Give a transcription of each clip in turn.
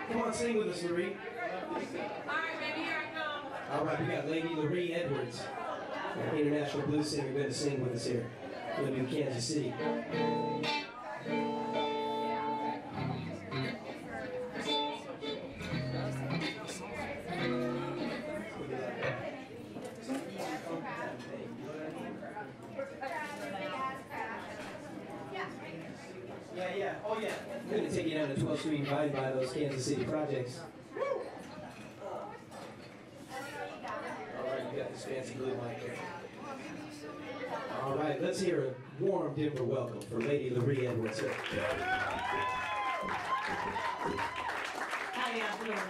Come on, sing with us, Larea. Alright, baby, here I come. Alright, we got Lady Larea Edwards, an international blues singer, going to sing with us here. We're going to do Kansas City. Yeah. Oh, yeah. I'm going to take you down to 12th Street and by those Kansas City projects. Alright, you got this fancy blue mic there. Alright, let's hear a warm Denver welcome for Lady Larea Edwards. How y'all doing?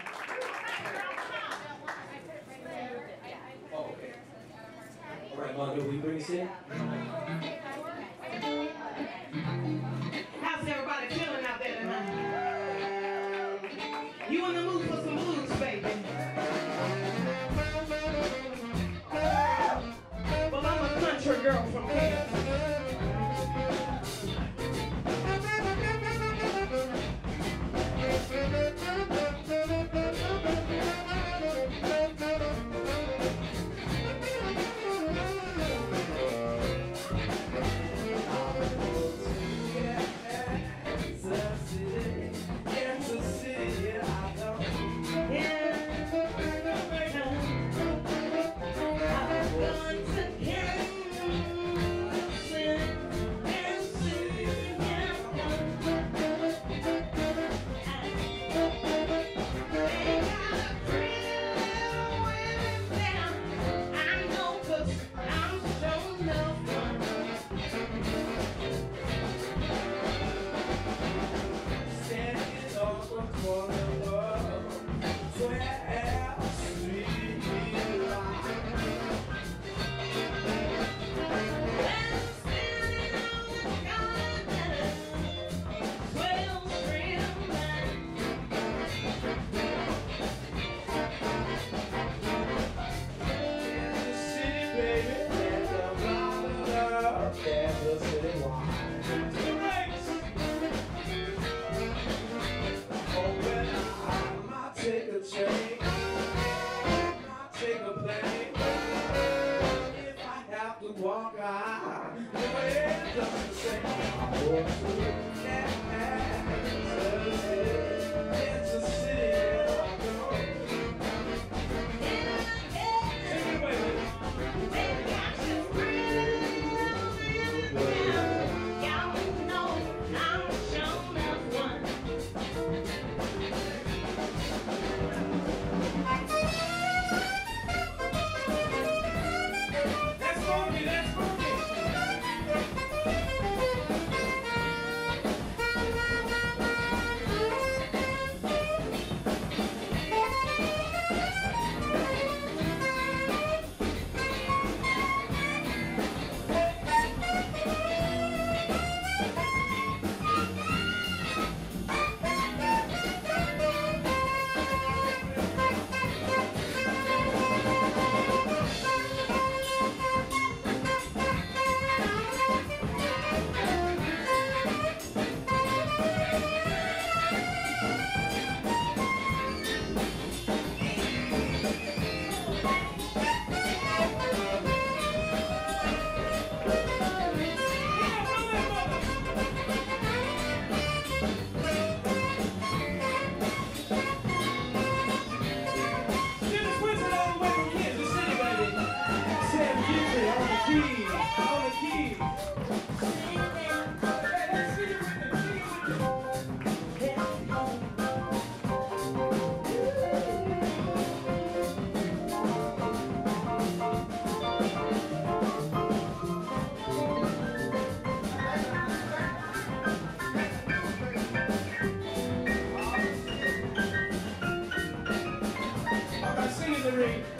Oh, okay. Alright, Mondo, will you bring us in? How's everybody feeling out there tonight? You in the mood for some blues, baby? Well, I'm a country girl from Kansas. Take a train, take a plane. If I have to walk, I just say I'm going to Kansas City. Take it away, baby.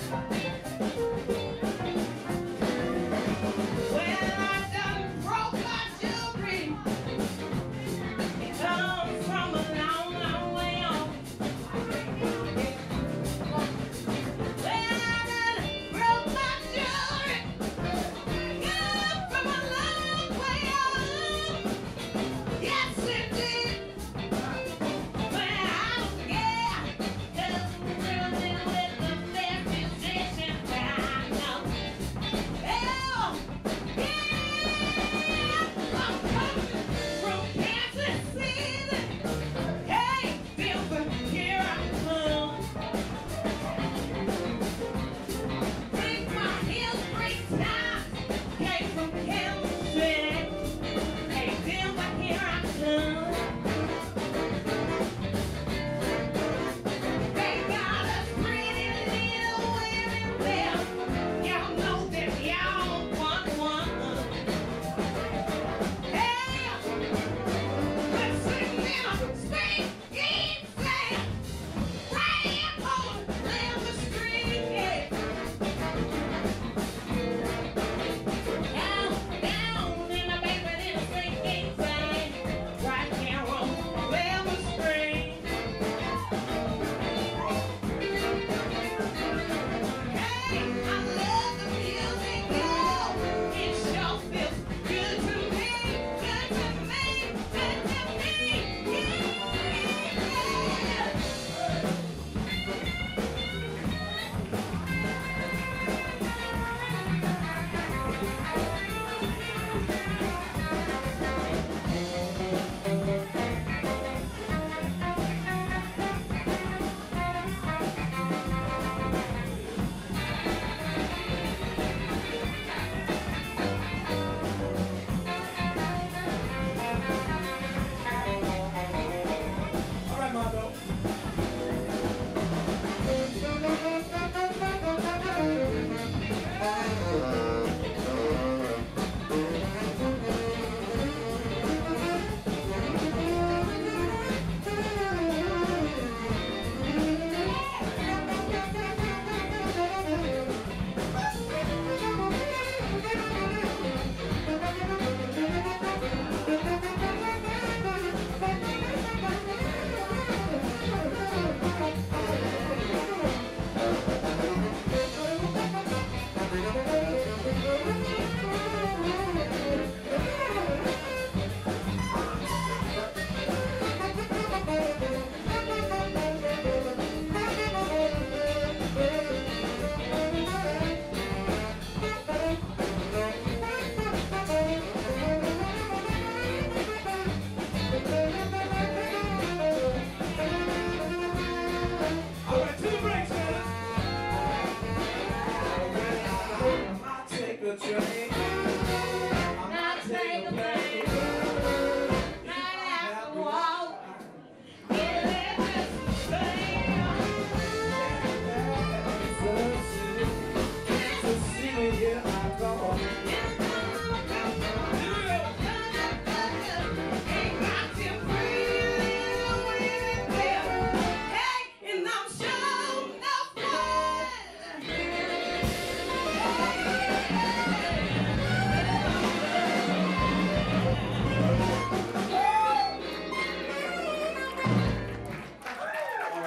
Well, I done broke up.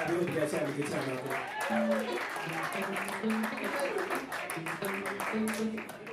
We hope you guys have a good time out there.